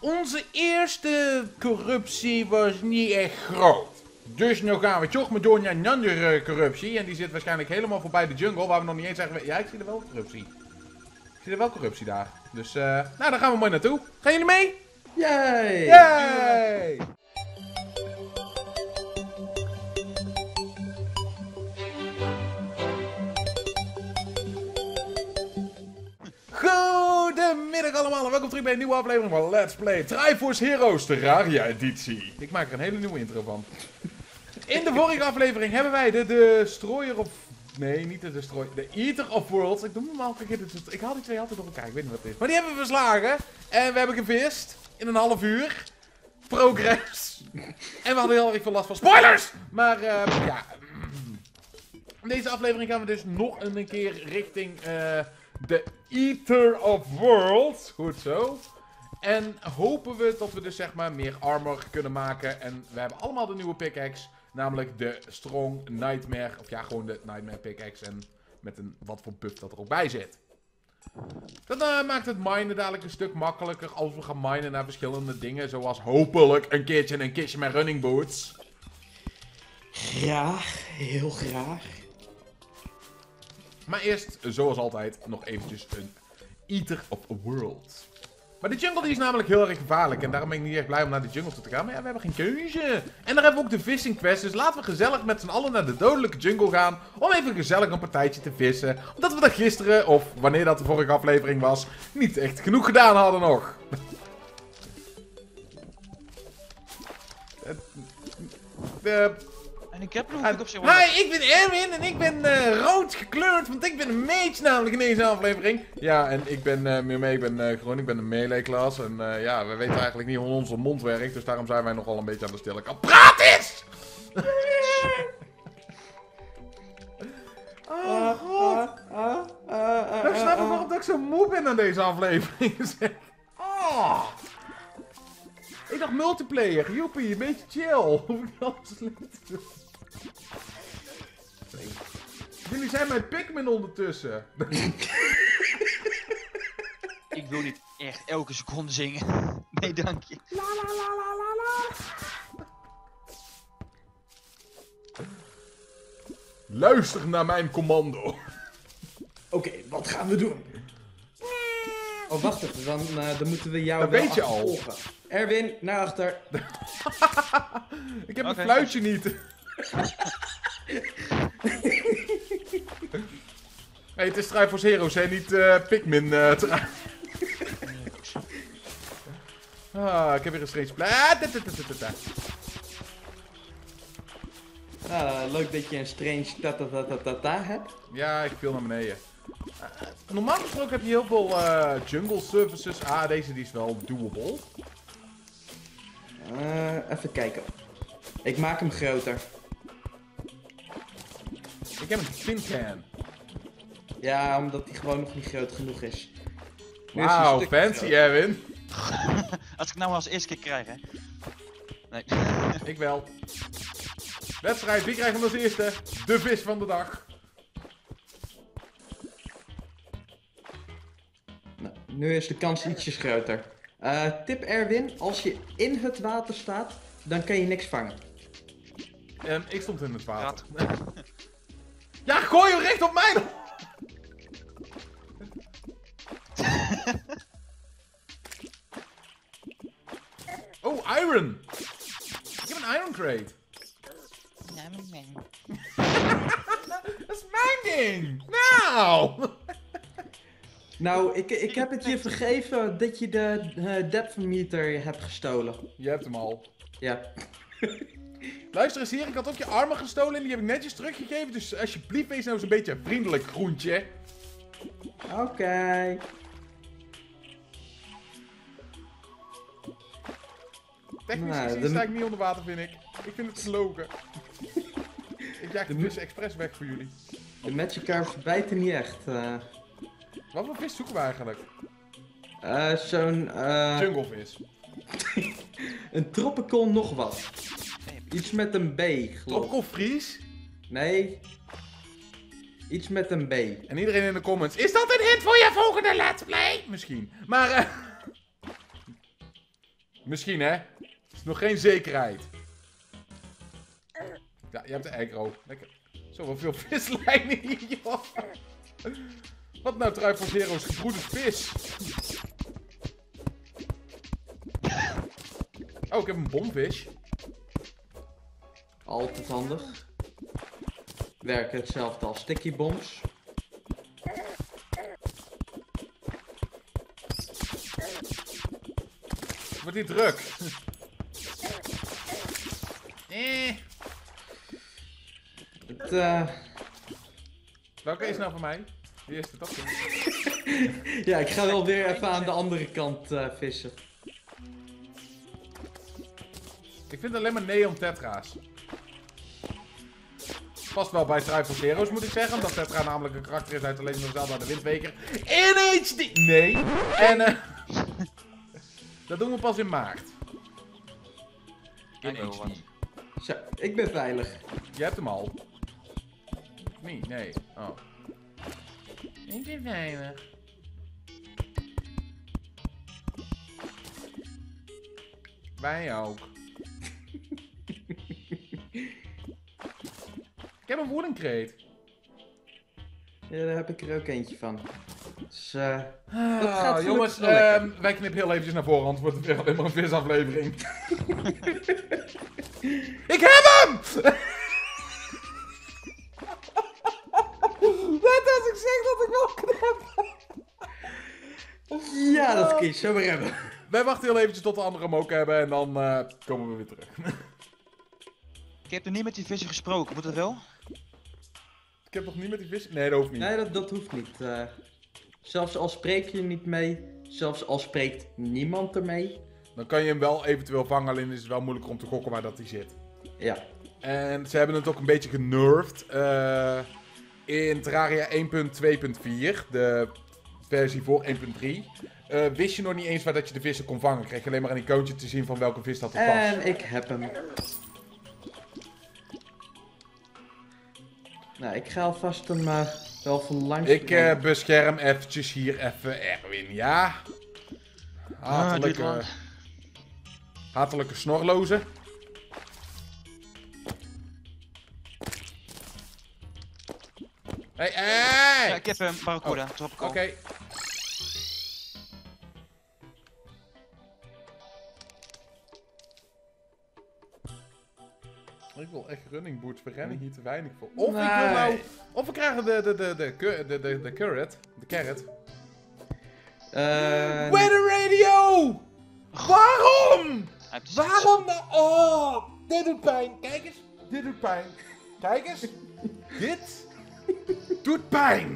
onze eerste corruptie was niet echt groot. Dus nu gaan we toch maar door naar een andere corruptie. En die zit waarschijnlijk helemaal voorbij de jungle, waar we nog niet eens zeggen... Ja, ik zie er wel corruptie. Ik zie er wel corruptie daar. Dus, nou, daar gaan we mooi naartoe. Gaan jullie mee? Yay! Yay! Goedemiddag allemaal en welkom terug bij een nieuwe aflevering van Let's Play Triforce Heroes Terraria editie. Ik maak er een hele nieuwe intro van. In de vorige aflevering hebben wij de Destroyer of... Nee, niet de Destroyer. De Eater of Worlds. Ik doe me maar ik haal die twee altijd door elkaar. Ik weet niet wat het is. Maar die hebben we verslagen. En we hebben gevist. In een half uur. Progress. En we hadden heel erg veel last van spoilers. Maar ja. In deze aflevering gaan we dus nog een keer richting de Eater of Worlds. Goed zo. En hopen we dat we dus zeg maar meer armor kunnen maken. En we hebben allemaal de nieuwe pickaxe. Namelijk de Strong Nightmare. Of ja, gewoon de Nightmare pickaxe. En met een wat voor buff dat er ook bij zit. Dat maakt het minen dadelijk een stuk makkelijker. Als we gaan minen naar verschillende dingen. Zoals hopelijk een kistje met running boots. Graag, heel graag. Maar eerst, zoals altijd, nog eventjes een Eater of Worlds. Maar de jungle die is namelijk heel erg gevaarlijk. En daarom ben ik niet echt blij om naar de jungle toe te gaan. Maar ja, we hebben geen keuze. En daar hebben we ook de fishing quest. Dus laten we gezellig met z'n allen naar de dodelijke jungle gaan. Om even gezellig een partijtje te vissen. Omdat we dat gisteren, of wanneer dat de vorige aflevering was, niet echt genoeg gedaan hadden nog. En ik heb nog een op zich. Hi, ik ben Erwin en ik ben rood gekleurd, want ik ben een mage namelijk in deze aflevering. Ja, en ik ben ik ben een melee klas en ja, we weten eigenlijk niet hoe onze mond werkt, dus daarom zijn wij nogal een beetje aan de stille kant. Praat eens! Oh god. Ik snap ik waarom dat ik zo moe ben aan deze aflevering, zeg. Oh. Ik dacht multiplayer, joepie, een beetje chill. Hoef ik alles slecht te doen. Jullie zijn mijn Pikmin ondertussen. Ik wil niet echt elke seconde zingen. Nee, dank je. La la la la la la. Luister naar mijn commando. Oké, wat gaan we doen? Oh, wacht even, dan moeten we jou Dat wel weet je al. achtervolgen. Erwin, naar achter. Ik heb een Oké. fluitje niet. Hey, het is Triforce Heroes, hè? Niet Pikmin. Ik heb weer een strange plan. Leuk dat je een strange ta hebt. Ja, ik viel naar beneden. Normaal gesproken heb je heel veel jungle services. Ah, deze die is wel doable. Even kijken. Ik maak hem groter. Ik heb een tin can. Ja, omdat hij gewoon nog niet groot genoeg is. Nu is hij een Wauw, stuk fancy groter. Erwin. Als ik nou maar als eerste keer krijg, hè. Nee. Ik wel. Wedstrijd, wie krijgt hem als eerste? De vis van de dag. Nou, nu is de kans ietsjes groter. Tip Erwin, als je in het water staat, dan kan je niks vangen. Ik stond in het water. Ja, gooi hem recht op mij! Oh, iron! Ik heb een iron crate. Dat is mijn ding! Nou! Nou, ik heb het je vergeven dat je de depth meter hebt gestolen. Je hebt hem al. Ja. Luister eens hier, ik had ook je armen gestolen en die heb ik netjes teruggegeven. Dus alsjeblieft, wees nou eens een beetje vriendelijk, groentje. Oké. Technisch Nou, gezien de- sta ik niet onder water, vind ik. Ik vind het gelogen. Ik jaag de vis expres weg voor jullie. De Magikarps bijten niet echt. Wat voor vis zoeken we eigenlijk? Zo'n... Junglevis. een tropical nog wat. Iets met een B, geloof ik. Tropical Freeze. Nee. Iets met een B. En iedereen in de comments. Is dat een hint voor je volgende Let's Play? Misschien. Maar Misschien, hè? Het is nog geen zekerheid. Ja, je hebt de aggro. Lekker. Zo, wat veel vislijnen hier, joh. Wat nou, Truifels Heroes gebroedde vis? Oh, ik heb een bomvis. Altijd handig. Werken hetzelfde als sticky bombs. Wordt die druk? Welke is nou van mij? Die eerste, toch? Ja, ik ga wel weer even aan de andere kant vissen. Ik vind alleen maar neon tetra's. Past wel bij Truifels Heroes, moet ik zeggen. Omdat Tetra namelijk een karakter is uit de Legend of Zelda de Windweker. In HD! Nee! En dat doen we pas in maart. In Ik wil HD. wat. Zo, ik ben veilig. Je hebt hem al. Niet? Nee. Oh. Ik ben veilig. Wij ook. Ik heb een woordingkreet. Ja, daar heb ik er ook eentje van. Dus, dat Ah, gaat jongens, gelukkig wel lekker. wij knippen heel eventjes naar voren, anders wordt het weer alleen maar een visaflevering. Ik heb hem! Net als ik zeg dat ik wel knip. Ja, dat kun je zo weer hebben. Wij wachten heel eventjes tot de anderen hem ook hebben en dan komen we weer terug. Ik heb nog niet met die vissen gesproken, moet dat wel? Ik heb nog niet met die vis... Nee, dat hoeft niet. Nee, dat hoeft niet. Zelfs al spreek je niet mee, zelfs al spreekt niemand ermee. Dan kan je hem wel eventueel vangen, alleen is het wel moeilijker om te gokken waar dat hij zit. Ja. En ze hebben het ook een beetje genervd. In Terraria 1.2.4, de versie voor 1.3, wist je nog niet eens waar dat je de vissen kon vangen. Kreeg je alleen maar een icoontje te zien van welke vis dat er was. En ik heb hem. Nou, ik ga alvast hem wel van langs Ik brengen. bescherm eventjes hier even Erwin, ja? duurt lang. Hatelijke snorlozen. Hey, hey! Ja, ik heb een barracuda, drop ik al. Oké. Ik wil echt running boots, we rennen hier te weinig voor. Of ik wil nou... Of we krijgen de carrot. De carrot. Weather radio! Waarom? Hij heeft Waarom nou? Oh, dit doet pijn. Kijk eens. Dit doet pijn. Kijk eens. Dit doet pijn.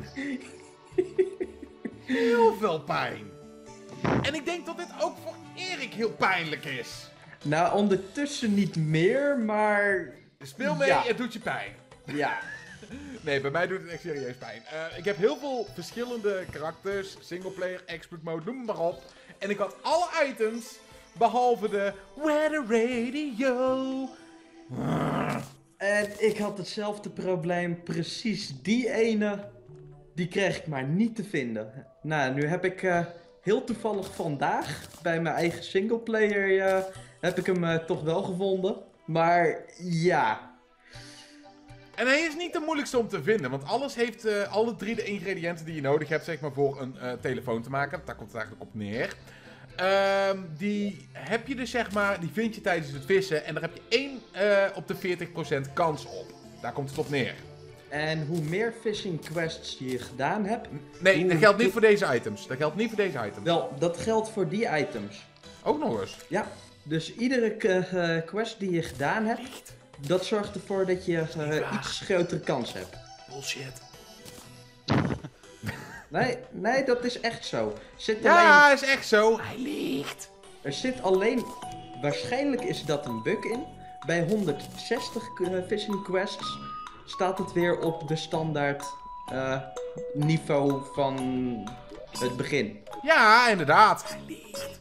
Heel veel pijn. En ik denk dat dit ook voor Erik heel pijnlijk is. Nou, ondertussen niet meer, maar... Speel mee, Ja. het doet je pijn. Ja. Nee, bij mij doet het echt serieus pijn. Ik heb heel veel verschillende karakters, singleplayer, expert mode, noem maar op. En ik had alle items, behalve de weather radio. En ik had hetzelfde probleem, precies die ene, die kreeg ik maar niet te vinden. Nou, nu heb ik heel toevallig vandaag, bij mijn eigen singleplayer, heb ik hem toch wel gevonden. Maar ja, En hij is niet de moeilijkste om te vinden, want alles heeft alle drie de ingrediënten die je nodig hebt, zeg maar, voor een telefoon te maken. Daar komt het eigenlijk op neer. Die heb je dus, zeg maar, die vind je tijdens het vissen en daar heb je 1 op de 40% kans op. Daar komt het op neer. en hoe meer fishing quests je gedaan hebt, Nee, dat geldt niet voor deze items. Dat geldt niet voor deze items. wel, dat geldt voor die items. Ook nog eens. Ja, dus iedere quest die je gedaan hebt, dat zorgt ervoor dat je iets grotere kans hebt. Bullshit. Nee, dat is echt zo. Ja, is echt zo. Hij liegt. Er zit alleen, waarschijnlijk is dat een bug in. Bij 160 fishing quests staat het weer op de standaard niveau van het begin. Ja, inderdaad. Hij liegt.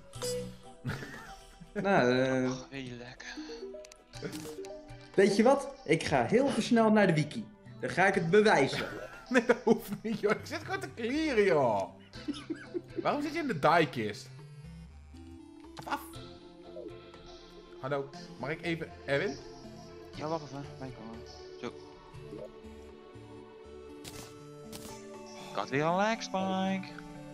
Nou, Heel lekker. weet je wat? Ik ga heel snel naar de wiki. Dan ga ik het bewijzen. Nee, dat hoeft niet, joh. Ik zit gewoon te clearen, joh. Waarom zit je in de diekist? Af. Hallo, mag ik even... Erwin? Ja, wacht even. Mijn komen. Zo. Ik had weer een lag spike.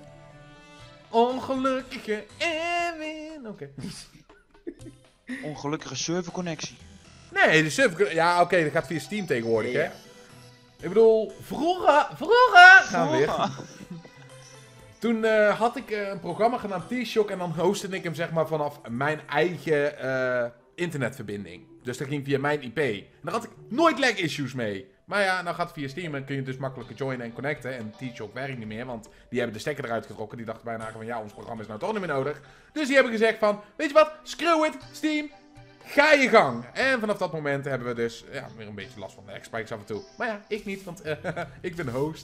Ongelukkige Erwin. Oké. Ongelukkige serverconnectie. Nee, de server... Ja, oké, dat gaat via Steam tegenwoordig, hè. Ja. Ik bedoel, vroeger gaan we weer. Toen had ik een programma genaamd T-Shock en dan hostte ik hem zeg maar vanaf mijn eigen internetverbinding. Dus dat ging via mijn IP. En daar had ik nooit lag issues mee. Maar ja, nou gaat het via Steam en kun je dus makkelijker joinen en connecten. En T-Shock werkt niet meer, want die hebben de stekker eruit getrokken. Die dachten bijna van ja, ons programma is nou toch niet meer nodig. Dus die hebben gezegd van, weet je wat, screw it, Steam. Ga je gang. En vanaf dat moment hebben we dus ja, weer een beetje last van de X-Spikes af en toe. Maar ja, ik niet, want ik ben de host.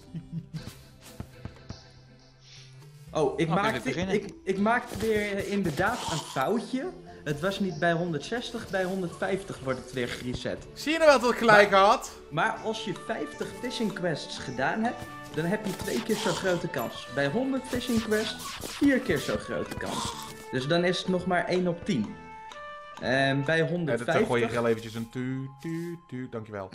Oh, weer ik maakte weer inderdaad een foutje. Het was niet bij 160, bij 150 wordt het weer gereset. Zie je nou wel dat ik gelijk had? Maar als je 50 fishing quests gedaan hebt, dan heb je 2 keer zo'n grote kans. Bij 100 fishing quests 4 keer zo'n grote kans. Dus dan is het nog maar 1 op 10. En bij 150... Ja, dat gooi je heel eventjes een tu. Dankjewel.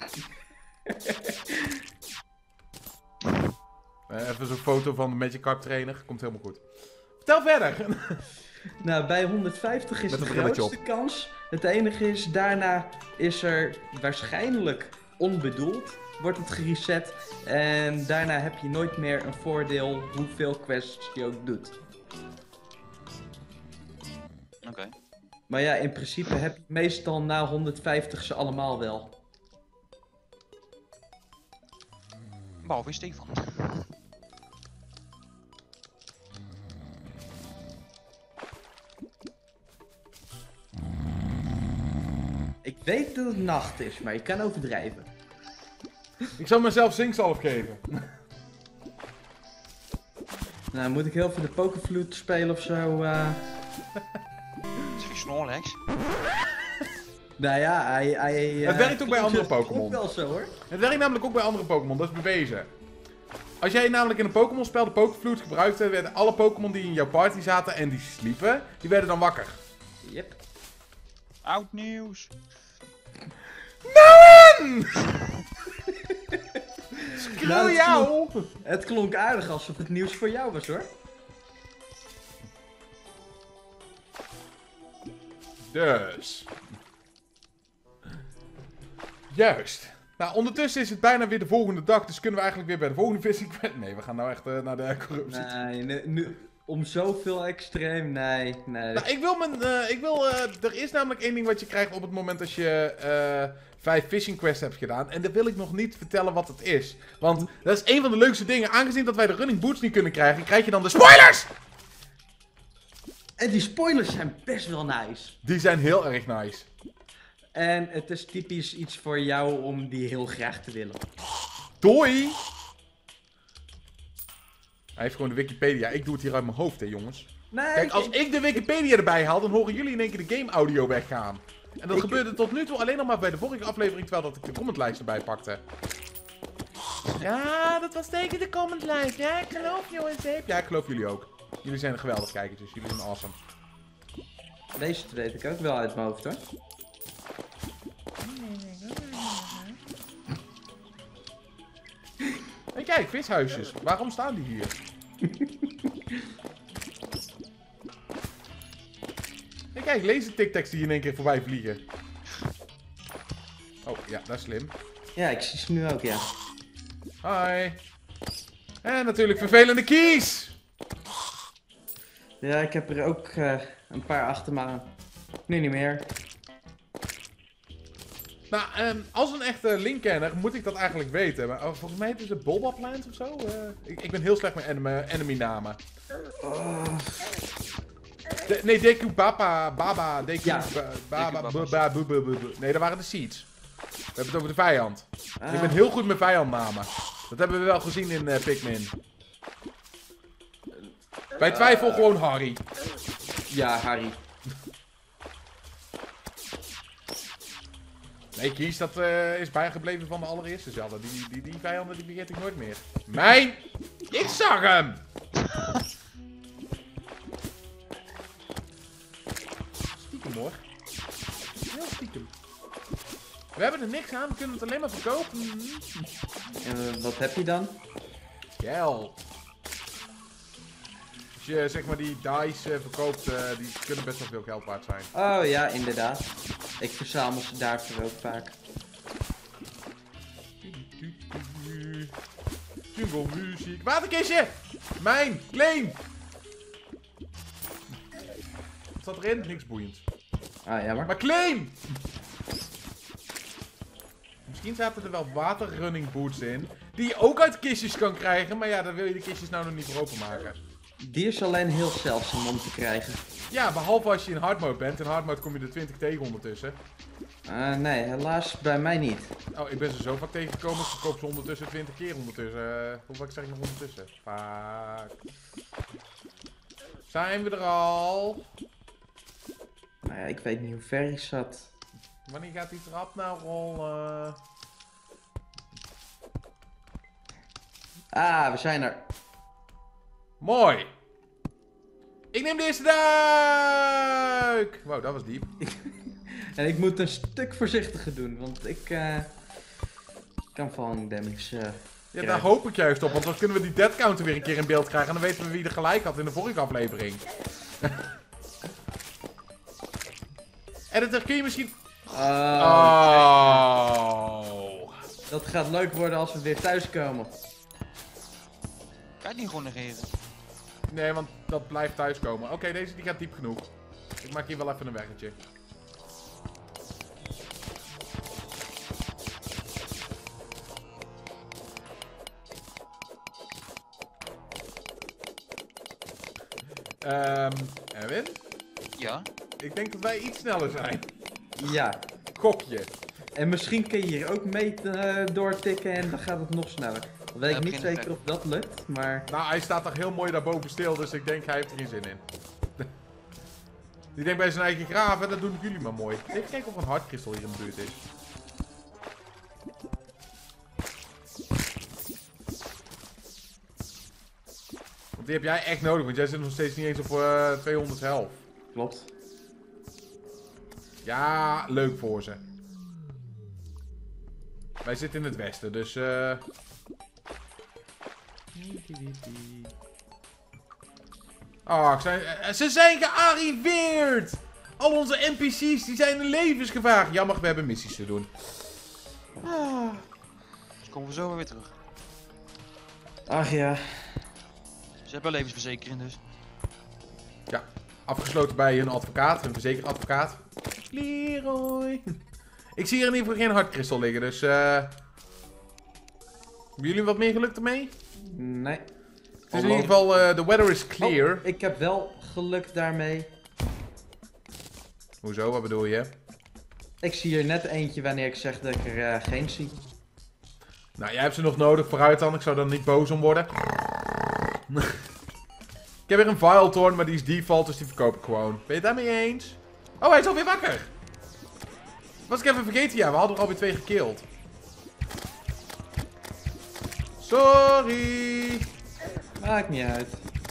Even zo'n foto van de Magikarp trainer. Komt helemaal goed. Vertel verder. Nou, bij 150 is Met de een brilletje grootste kans. Het enige is, daarna is er waarschijnlijk onbedoeld, wordt het gereset. En daarna heb je nooit meer een voordeel hoeveel quests je ook doet. Oké. Maar ja, in principe heb je meestal na 150 ze allemaal wel. Behalve Stefan. Ik weet dat het nacht is, maar je kan overdrijven. Ik zal mezelf zinkzalf geven. Nou, moet ik heel veel de pokerflute spelen of zo? Is je Snorlax? Nou ja, hij Het werkt ook bij andere Pokémon. wel zo hoor. Het werkt namelijk ook bij andere Pokémon, dat is bewezen. Als jij namelijk in een Pokémon spel de Pokéflute gebruikte, werden alle Pokémon die in jouw party zaten en die sliepen, die werden dan wakker. Yep. Oud nieuws. Nou! Screw Nou, het jou! Het klonk aardig alsof het nieuws voor jou was hoor. Dus. Juist. Nou, ondertussen is het bijna weer de volgende dag, dus kunnen we eigenlijk weer bij de volgende vissing... Nee, we gaan nou echt naar de corruptie. Nee, nu, om zoveel extreem, nee. Nou, er is namelijk één ding wat je krijgt op het moment als je 5 fishing quests hebt gedaan. En dat wil ik nog niet vertellen wat het is. Want dat is een van de leukste dingen. Aangezien dat wij de running boots niet kunnen krijgen, krijg je dan de spoilers! En die spoilers zijn best wel nice. Die zijn heel erg nice. En het is typisch iets voor jou om die heel graag te willen. Doei! Hij heeft gewoon de Wikipedia. Ik doe het hier uit mijn hoofd, hè jongens. Nee, Kijk, als ik de Wikipedia erbij haal, dan horen jullie in één keer de game audio weggaan. En dat gebeurde tot nu toe alleen nog maar bij de vorige aflevering, terwijl dat ik de commentlijst erbij pakte. Ja, dat was tegen de commentlijst. Ja, ik geloof jongens. Ja, ik geloof jullie ook. Jullie zijn geweldig kijkertjes. Jullie zijn awesome. Deze weet ik ook wel uit mijn hoofd hoor. Hey, kijk, vishuisjes. Waarom staan die hier? Hey, kijk, lasertic-tags die in één keer voorbij vliegen. Oh, ja, dat is slim. Ja, ik zie ze nu ook, ja. Hi. En natuurlijk vervelende keys. Ja, ik heb er ook een paar achter me aan. Nu niet meer. Nou, als een echte Link-kenner moet ik dat eigenlijk weten. Maar volgens mij is het Bulba Plant of zo. Ik ben heel slecht met enemy-namen. Nee, Deku Baba, Deku Ja. Nee, dat waren de seeds. We hebben het over de vijand. Ik ben heel goed met vijandnamen. Dat hebben we wel gezien in Pikmin. Bij twijfel gewoon Harry. Ja, Harry. Nee, Kies, dat is bijgebleven van de allereerste Zelda. Die vijanden die vergeet ik nooit meer. Mijn! Ik zag hem! Stiekem hoor. Heel stiekem. We hebben er niks aan, we kunnen het alleen maar verkopen. En wat heb je dan? Geld. Als je zeg maar die dice verkoopt, die kunnen best wel veel geld waard zijn. Oh ja, inderdaad. Ik verzamel ze daarvoor ook vaak. Jungle muziek. Waterkistje! Mijn! Claim! Wat zat erin? Niks boeiends. Ah, jammer. Maar claim! Misschien zaten er wel waterrunning boots in. Die je ook uit kistjes kan krijgen. Maar ja, dan wil je de kistjes nou nog niet voor openmaken. Die is alleen heel zeldzaam om te krijgen. Ja, behalve als je in hard mode bent. In hard mode kom je er 20 tegen ondertussen. Nee, helaas bij mij niet. Oh, ik ben ze zo vaak tegengekomen. Ik verkoop ze ondertussen 20 keer ondertussen. Hoe vaak zeg ik nog ondertussen? Fuck. Zijn we er al? Nou ja, ik weet niet hoe ver ik zat. Wanneer gaat die trap nou rollen? Ah, we zijn er. Mooi. Ik neem de eerste duik. Wow, dat was diep. En ik moet een stuk voorzichtiger doen, want ik kan falling damage. Ja, krijgen. daar hoop ik juist op, want dan kunnen we die dead counter weer een keer in beeld krijgen. En dan weten we wie er gelijk had in de vorige aflevering. Editor, kun je misschien... Oh. Dat gaat leuk worden als we weer thuiskomen. Kan je niet gewoon negeren? Nee, want dat blijft thuiskomen. Oké, deze die gaat diep genoeg. Ik maak hier wel even een weggetje. Erwin? Ja. Ik denk dat wij iets sneller zijn. Ja. Gokje. En misschien kun je hier ook mee doortikken en dan gaat het nog sneller. Dan weet ik niet begin ik zeker of dat lukt, maar... Nou, hij staat toch heel mooi daarboven stil, dus ik denk hij heeft er geen zin in. Die denkt bij zijn eigen graven, dat doen jullie maar mooi. Even kijken of een hartkristal hier in de buurt is. Want die heb jij echt nodig, want jij zit nog steeds niet eens op 200 health. Klopt. Ja, leuk voor ze. Wij zitten in het westen, dus Oh, ze zijn gearriveerd! Al onze NPC's die zijn in levensgevaar. Jammer, we hebben missies te doen. Dus komen we zo weer terug. Ach ja. Ze hebben levensverzekering dus. Ja, afgesloten bij een advocaat, een verzekeradvocaat. Leroy. Ik zie hier in ieder geval geen hartkristal liggen, dus hebben jullie wat meer geluk ermee? Nee. Het is in ieder geval, the weather is clear. Oh, ik heb wel geluk daarmee. Hoezo, wat bedoel je? Ik zie er net eentje wanneer ik zeg dat ik er geen zie. Nou, jij hebt ze nog nodig, vooruit dan. Ik zou er niet boos om worden. Ik heb weer een Viletorn, maar die is default, dus die verkoop ik gewoon. Ben je het daarmee eens? Oh, hij is alweer wakker! Was ik even vergeten, ja. We hadden er alweer 2 gekilld. Sorry! Maakt niet uit.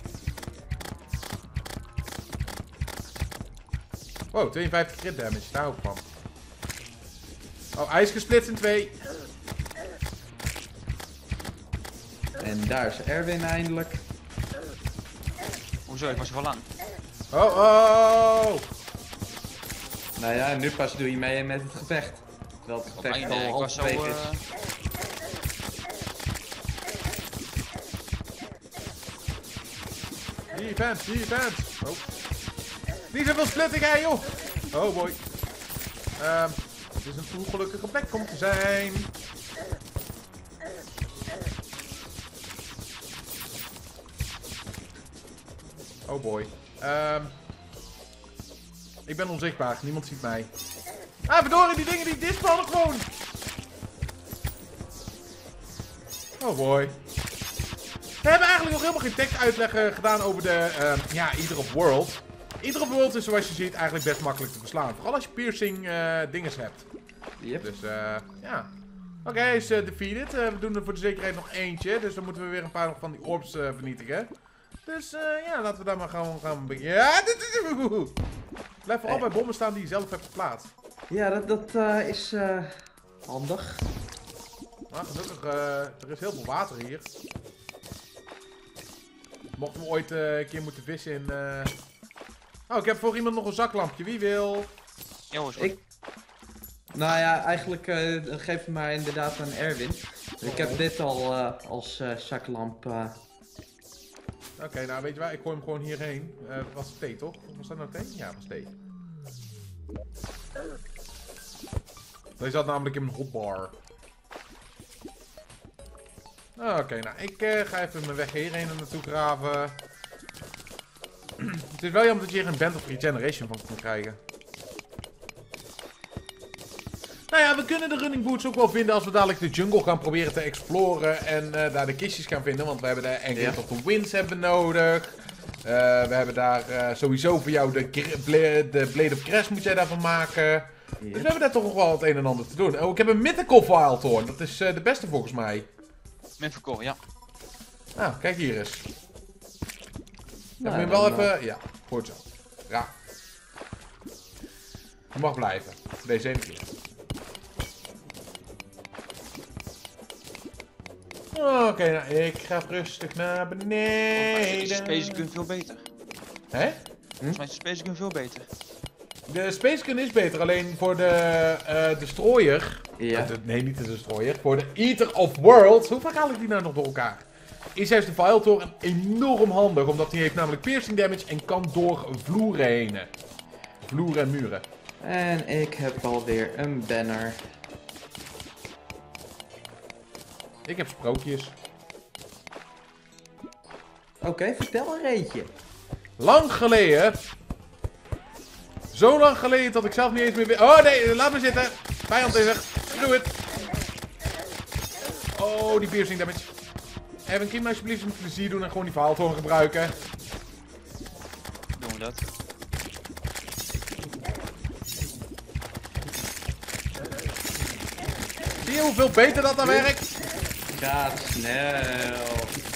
Wow, 52 crit damage. Daar hou ik van. Oh, hij is gesplitst in 2. En daar is Erwin eindelijk. Hoezo? Ik was er wel lang. Oh, oh! Nou ja, nu pas doe je mee met het gevecht. Terwijl het gevecht Nee, ik al was zo... halverwege is. Defense! Oh. Niet zoveel splitting, hè, joh! Oh, boy. Het is een ongelukkige plek om te zijn. Oh, boy. Ik ben onzichtbaar. Niemand ziet mij. Ah, verdorie, die dingen die dispawnen gewoon! Oh, boy. We hebben eigenlijk nog helemaal geen tekstuitleg gedaan over de, Eater of World. Eater of World is, zoals je ziet, eigenlijk best makkelijk te verslaan. Vooral als je piercing dinges hebt. Yep. Dus, ja. Oké, hij is defeated. We doen er voor de zekerheid nog eentje. Dus dan moeten we weer een paar van die orbs vernietigen. Dus, ja, laten we daar maar gaan beginnen. Ja, blijf vooral bij bommen staan die je zelf hebt geplaatst. Ja, dat is handig. Maar gelukkig, er is heel veel water hier. Mochten we ooit een keer moeten vissen in... Oh, ik heb voor iemand nog een zaklampje. Wie wil? Jongens, Nou ja, eigenlijk geef hem maar inderdaad aan Erwin. Ik heb dit al als zaklamp. Oké, nou weet je waar, ik gooi hem gewoon hierheen. Was het thee, toch? Was dat nou thee? Ja, dat was thee. Deze zat namelijk in mijn hotbar. Oké, nou, ik ga even mijn weg hierheen naartoe graven. Het is wel jammer dat je hier een Band of Regeneration van kan krijgen. Nou ja, we kunnen de running boots ook wel vinden als we dadelijk de jungle gaan proberen te exploren en daar de kistjes gaan vinden. Want we hebben de Anklet of the Winds hebben nodig. We hebben daar sowieso voor jou de Blade of Crest moet jij daarvan maken. Dus we hebben daar toch nog wel het een en ander te doen. Oh, ik heb een Mythical Wildhorn. Dat is de beste volgens mij. Mythical, ja. Nou, kijk hier eens. Dan Nou, moet je wel dan, even... Ja, goed zo. Ja. Je mag blijven. Deze ene keer. Oké, nou, ik ga rustig naar Volgens mij is de Space beneden. Gun veel beter. Hè? Volgens mij is de Space Gun veel beter. De Space Gun is beter, alleen voor de Destroyer. Ja. Nee, niet de Destroyer. Voor de Eater of Worlds. Hoe vaak haal ik die nou nog door elkaar? Is juist de Viletor enorm handig, omdat hij heeft namelijk piercing damage en kan door vloeren heen. Vloeren en muren. En ik heb alweer een banner. Ik heb sprookjes. Oké, vertel een reetje. Lang geleden. Zo lang geleden dat ik zelf niet eens meer weet. Oh nee, laat me zitten. Vijand is er. Doe het. Oh, die piercing damage. Evan, kun je me alsjeblieft een plezier doen en gewoon die Viletor gebruiken? Doen we dat. Zie je hoeveel beter dat dan werkt? Gaat snel.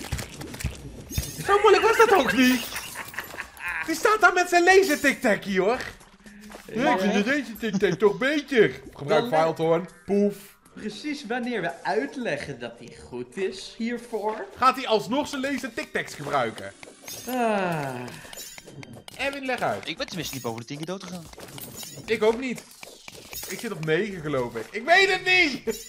Zo moeilijk was dat ook niet. Die staat daar met zijn laser tic-tac hoor. Ja, ik vind de laser tic-tac toch beter. Gebruik Dan Viletor. Poef. Precies wanneer we uitleggen dat hij goed is hiervoor. Gaat hij alsnog zijn laser tic-tacs gebruiken? Ah, Evan, leg uit. Ik ben tenminste niet boven de 10 keer dood gegaan. Ik ook niet. Ik zit op 9 geloof ik. Ik weet het niet!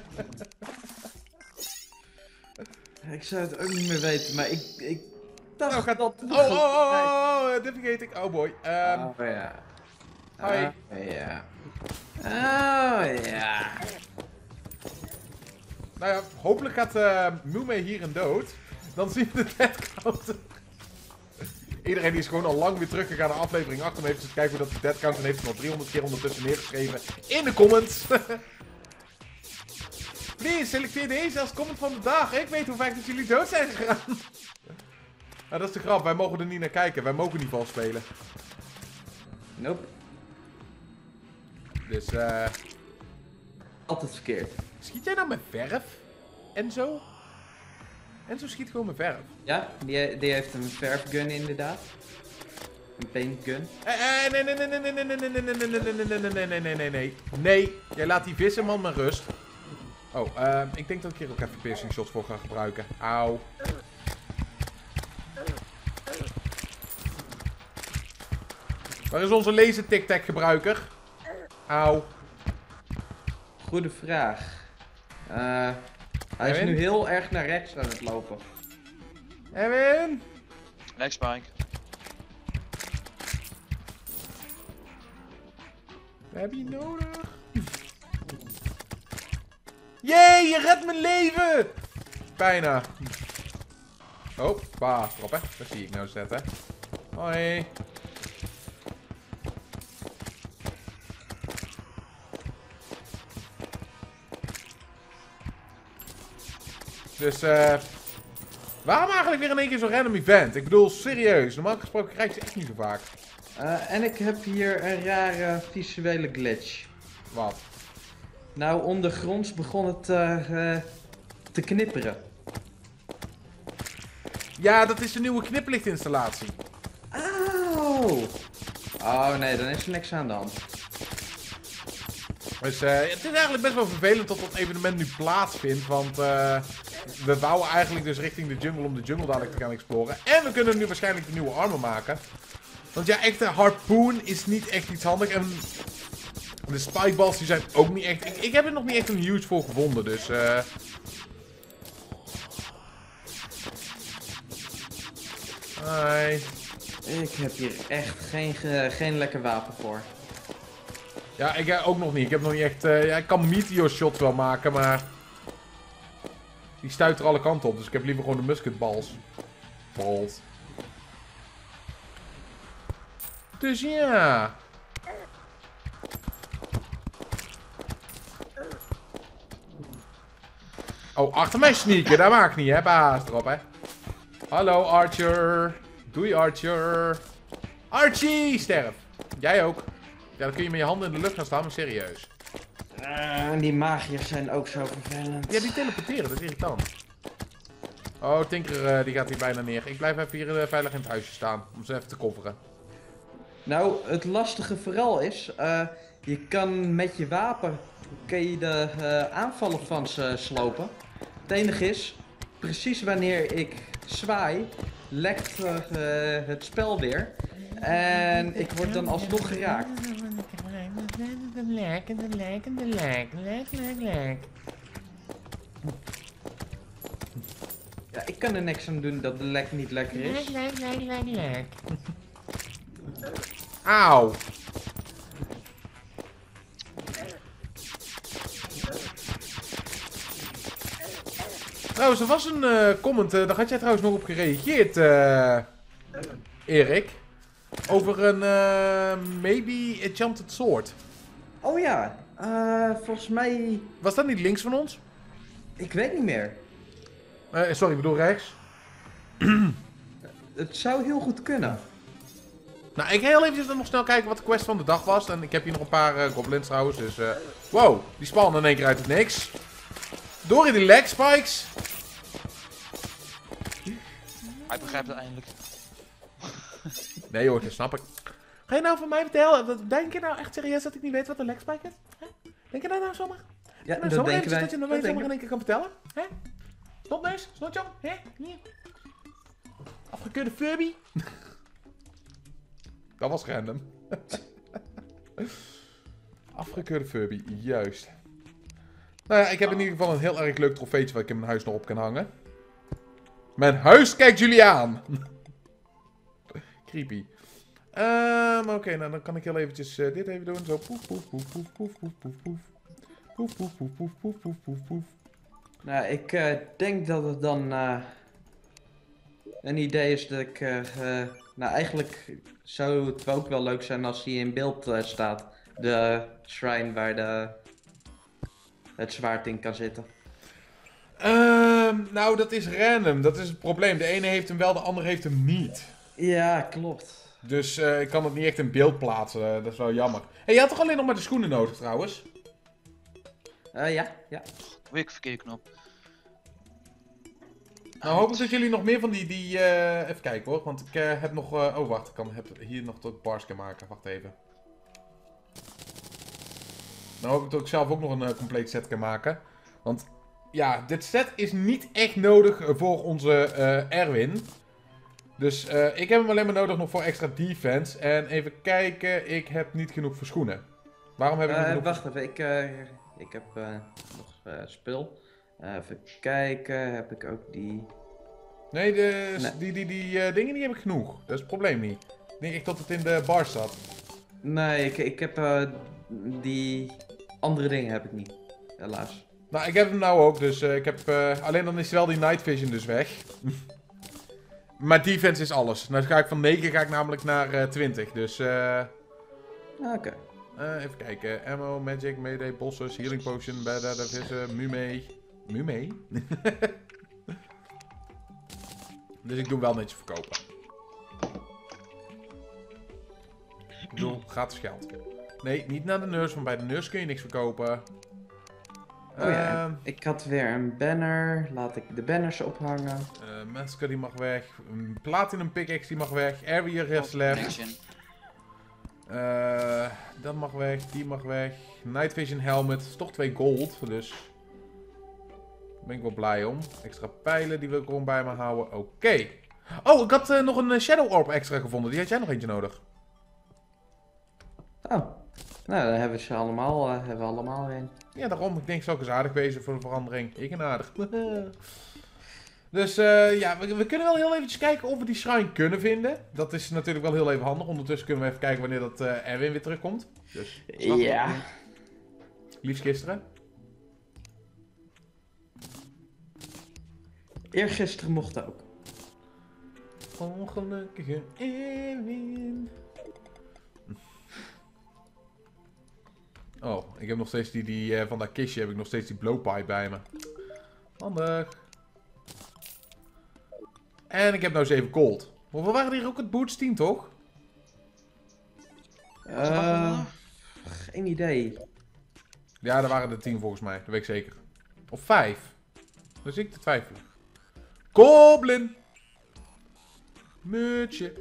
ik zou het ook niet meer weten, maar ik dacht Nou, gaat... dat... Dit vergeet ik. Oh boy. Oh ja. Hoi. Oh ja. Oh ja. Nou ja, hopelijk gaat Mume hier een dood. Dan zien we de deadcounter. Iedereen die is gewoon al lang weer teruggegaan naar aflevering 8 om even te kijken hoe dat de deadcounter heeft. Nog 300 keer ondertussen neergeschreven in de comments. Please, selecteer deze als comment van de dag. Ik weet hoe vaak dat jullie dood zijn gegaan. Nou, dat is de grap. Wij mogen er niet naar kijken. Wij mogen niet vals spelen. Nope. Dus, Altijd verkeerd. schiet jij nou met verf? Enzo? Enzo schiet gewoon met verf. Ja, die heeft een verfgun inderdaad. Een paintgun. Nee, nee, nee, nee, nee, nee, nee, nee, nee, nee, nee, nee, nee, nee, nee, nee. Nee, jij laat die visserman maar rust. Oh, ik denk dat ik hier ook even piercing shots voor ga gebruiken. Auw. Waar is onze laser tic-tac gebruiker? Auw. Goede vraag. Hij is Erwin? nu heel erg naar rechts aan het lopen. Erwin? Lijkspike. We hebben je nodig. Jee, je redt mijn leven! Bijna. Oh, trap hè. Dat zie ik nou zetten. Hoi. Dus, waarom eigenlijk weer in één keer zo'n random event? Ik bedoel, serieus. Normaal gesproken krijg je ze echt niet zo vaak. En ik heb hier een rare visuele glitch. Wat? Nou, ondergronds begon het te knipperen. Ja, dat is de nieuwe kniplichtstinstallatie. Auw! Oh nee, dan is er niks aan de hand. Dus het is eigenlijk best wel vervelend dat dat evenement nu plaatsvindt. Want we bouwen eigenlijk dus richting de jungle om de jungle dadelijk te gaan exploren. En we kunnen nu waarschijnlijk de nieuwe armor maken. Want ja, echt harpoon is niet echt iets handig. En de spikeballs die zijn ook niet echt... Ik heb er nog niet echt een use voor gevonden, dus... Hi. Ik heb hier echt geen lekker wapen voor. Ja, ik ook nog niet. Ik heb nog niet echt... ja, ik kan meteor shots wel maken, maar... Die stuit er alle kanten op, dus ik heb liever gewoon de musketballs. Balls. Dus ja... Oh, achter mij sneaken, dat maakt niet, hè? Baas erop, hè? Hallo, Archer. Doei, Archer. Archie, sterf. Jij ook. Ja, dan kun je met je handen in de lucht gaan staan, maar serieus. Die magiërs zijn ook zo vervelend. Ja, die teleporteren, dat is irritant. Oh, Tinker, die gaat hier bijna neer. Ik blijf even hier veilig in het huisje staan, om ze even te coveren. Nou, het lastige vooral is, je kan met je wapen de aanvallen van ze slopen. Het enige is, precies wanneer ik zwaai, lekt het spel weer. En ik word dan alsnog geraakt. Ja, ik kan er niks aan doen dat de lek niet lekker is. Auw. Trouwens, er was een comment, daar had jij trouwens nog op gereageerd, Erik. Over een maybe enchanted sword. Oh ja, volgens mij... Was dat niet links van ons? Ik weet niet meer. Sorry, ik bedoel rechts. Het zou heel goed kunnen. Nou, ik ga heel even nog snel kijken wat de quest van de dag was. En ik heb hier nog een paar goblins trouwens, dus... wow, die spannen in één keer uit het niks. Door in die leg spikes. Hij begrijpt het eindelijk. Nee hoor, dat snap ik. Ga je nou van mij vertellen? Denk je nou echt serieus dat ik niet weet wat een leg spike is? Hè? Denk je dat nou zomaar? Ja, Nou, dat denken wij. dat je nog weet zomaar in één keer kan vertellen? Hè? Snotneus? Snotjan? Hè? Hier. Afgekeurde Furby? Dat was random. Afgekeurde Furby, juist. Nou ja, ik heb in ieder geval een heel erg leuk trofeetje wat ik in mijn huis nog op kan hangen. Mijn huis kijkt jullie aan! Creepy. Oké, nou dan kan ik heel eventjes dit even doen. Zo poef, poef, poef, poef, poef, poef, poef, poef. Poef, poef, poef, poef, poef, poef, poef, poef. Nou, ik denk dat het dan een idee is dat ik... nou, eigenlijk zou het ook wel leuk zijn als hij in beeld staat. De shrine waar het zwaard in kan zitten. Nou, dat is random. Dat is het probleem. De ene heeft hem wel, de andere heeft hem niet. Ja, klopt. Dus ik kan het niet echt in beeld plaatsen. Dat is wel jammer. Hey, je had toch alleen nog maar de schoenen nodig trouwens? Ja. Weer verkeerde knop. Nou, hoop ik dat jullie nog meer van die even kijken hoor. Want ik heb nog... oh, wacht. Ik heb hier nog tot bars kunnen maken. Wacht even. Nou hoop ik dat ik zelf ook nog een compleet set kan maken. Want ja, dit set is niet echt nodig voor onze Erwin. Dus ik heb hem alleen maar nodig nog voor extra defense. En even kijken, ik heb niet genoeg voor schoenen. Waarom heb ik niet genoeg? Wacht even, ik heb nog spul. Even kijken, heb ik ook die... Nee, die dingen die heb ik genoeg. Dat is het probleem niet. Ik denk echt dat het in de bar zat. Nee, ik heb die andere dingen heb ik niet, helaas. Nou, ik heb hem nou ook, dus ik heb... alleen dan is wel die night vision dus weg. Maar defense is alles. Nou ga ik van 9 ga ik namelijk naar 20, dus... Oké. Even kijken. Ammo, magic, melee, bosses, healing potion, bada, vissen, mume. Mume? Dus ik doe wel netjes verkopen. Ik bedoel, gratis geld. Nee, niet naar de nurse, want bij de nurse kun je niks verkopen. Oh ja, ik had weer een banner. Laat ik de banners ophangen. Masker die mag weg. Platinum pickaxe die mag weg. Area rest left. Dat mag weg, die mag weg. Night Vision Helmet, is toch 2 gold, dus... Daar ben ik wel blij om. Extra pijlen, die wil ik gewoon bij me houden. Oké. Oh, ik had nog een Shadow Orb extra gevonden. Die had jij nog eentje nodig. Oh. Nou, dan hebben we ze allemaal, een. Ja, daarom. Ik denk, zou ik eens aardig wezen voor de verandering. Ik en aardig. Dus ja, we kunnen wel heel eventjes kijken of we die shrine kunnen vinden. Dat is natuurlijk wel heel even handig. Ondertussen kunnen we even kijken wanneer dat Erwin weer terugkomt. Dus, Ja. liefst gisteren. Eergisteren mocht ook. Ongelukkige Erwin. Oh, ik heb nog steeds die van dat kistje heb ik nog steeds die blowpipe bij me. Handig. En ik heb nou 7 gold. Maar we waren hier ook het Boots 10, toch? Geen idee. Ja, daar waren er 10 volgens mij. Dat weet ik zeker. Of 5. Dus ik te twijfelen. Goblin. Muurtje.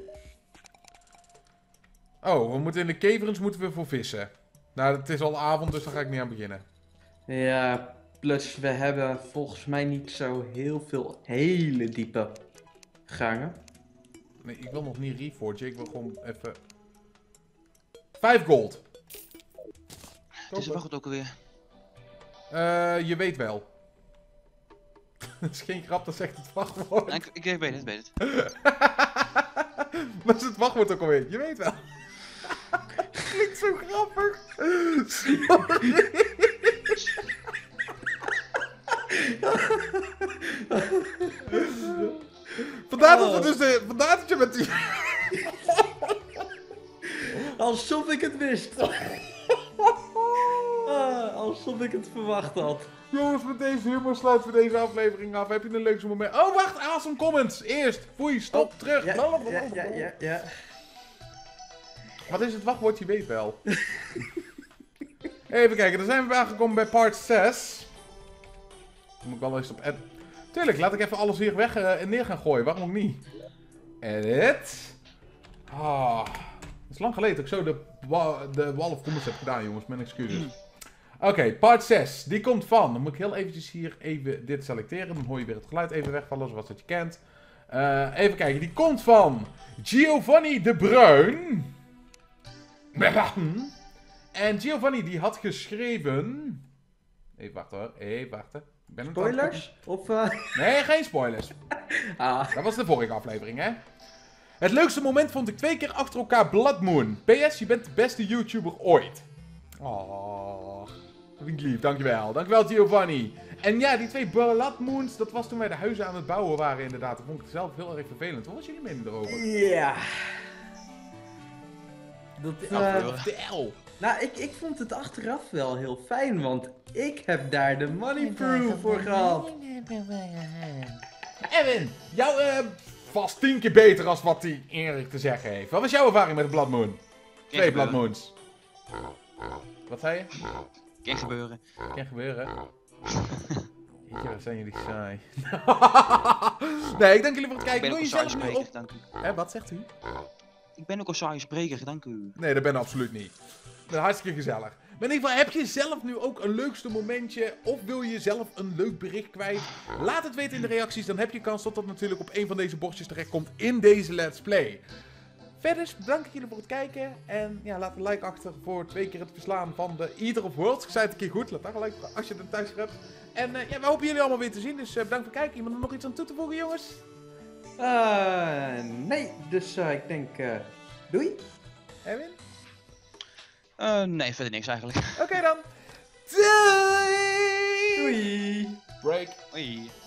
Oh, we moeten in de caverns moeten we voor vissen. Nou, het is al avond, dus daar ga ik niet aan beginnen. Ja, plus we hebben volgens mij niet zo heel veel hele diepe gangen. Nee, ik wil nog niet reforgen. Ik wil gewoon even... 5 gold. Het is wel goed ook alweer. Je weet wel. Dat is geen grap, dat zegt het wachtwoord. Ja, ik weet het, weet het. Wat is het wachtwoord ook alweer? Je weet wel. Klinkt zo grappig. Sorry. Vandaar dat je met die... Alsof ik het wist. Alsof ik het verwacht had. Jongens, met deze humor sluiten we deze aflevering af. Heb je een leukste moment? Oh, wacht! Awesome comments! Eerst! Foei, stop, terug! Ja. Wat is het wachtwoord? Je weet wel. Even kijken, dan zijn we aangekomen bij part 6. Dan moet ik wel eens op... Tuurlijk, laat ik even alles hier weg en neer gaan gooien. Waarom ook niet? Edit. Ah, het is lang geleden dat ik zo de Wall of Comments heb gedaan, jongens. Mijn excuses. Oké, part 6. Die komt van... Dan moet ik heel eventjes hier even dit selecteren. Dan hoor je weer het geluid even wegvallen, zoals dat je kent. Even kijken, die komt van... Giovanni de Bruin. En Giovanni die had geschreven... Even wachten hoor, even wachten. Ik ben Spoilers? Of, Nee, geen spoilers. Dat was de vorige aflevering, hè? Het leukste moment vond ik 2 keer achter elkaar Blood Moon. PS, je bent de beste YouTuber ooit. Oh, dat vind ik lief, dankjewel. Dankjewel Giovanni. En ja, die 2 Blood Moons, dat was toen wij de huizen aan het bouwen waren inderdaad. Dat vond ik zelf heel erg vervelend. Wat was jullie mening erover? Ja. Dat, Vertel. nou, ik vond het achteraf wel heel fijn, want ik heb daar de money proof voor gehad. Erwin, jouw vast 10 keer beter als wat die Erik te zeggen heeft. Wat was jouw ervaring met de Blood Moon? 2 Blood Moons. Wat zei je? Kan gebeuren. Kan gebeuren. Jeetje, wat zijn jullie saai. Nee, ik dank jullie voor het Ik kijken. ben Wil ook je een saaie zelf nu spreker, op... dank u. Hè, wat zegt u? Ik ben ook een saaie spreker, dank u. Nee, dat ben ik absoluut niet. Dat is hartstikke gezellig. Maar in ieder geval, heb je zelf nu ook een leukste momentje? Of wil je zelf een leuk bericht kwijt? Laat het weten in de reacties. Dan heb je kans dat dat natuurlijk op een van deze bordjes terechtkomt in deze Let's Play. Verder bedank ik jullie voor het kijken. En ja, laat een like achter voor 2 keer het verslaan van de Eater of Worlds. Ik zei het een keer goed. Laat daar gelijk als je het thuis hebt. En ja, we hopen jullie allemaal weer te zien. Dus bedankt voor het kijken. Iemand er nog iets aan toe te voegen, jongens? Nee, dus ik denk, doei. Erwin? Nee, verder niks eigenlijk. Oké dan. Doei! Doei. Break. Hoi.